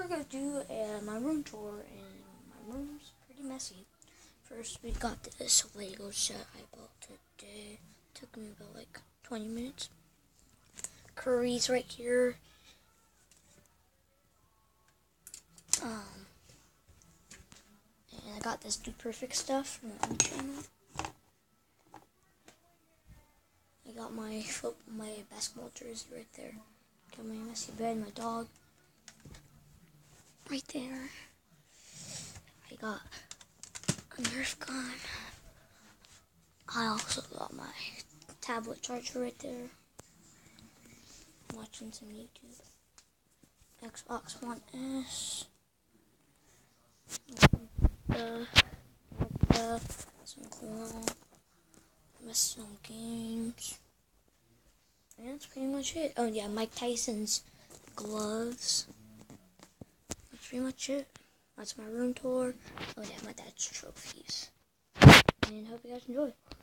we're going to do my room tour, and my room's pretty messy. First, we got this Lego set I bought today. Took me about like 20 minutes. Curry's right here. And I got this Do Perfect stuff from my own channel. I got my basketball jersey right there. Got my messy bed, my dog right there. I got a Nerf gun. I also got my tablet charger right there. I'm watching some YouTube. Xbox One S. Some cool some games. And that's pretty much it. Oh yeah, Mike Tyson's gloves. That's pretty much it. That's my room tour. Oh yeah, my dad's trophies. And hope you guys enjoy.